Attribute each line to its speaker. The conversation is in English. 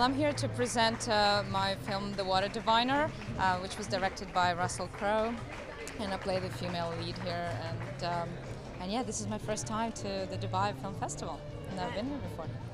Speaker 1: I'm here to present my film The Water Diviner, which was directed by Russell Crowe, and I play the female lead here. And yeah, this is my first time to the Dubai Film Festival, and I've been here before.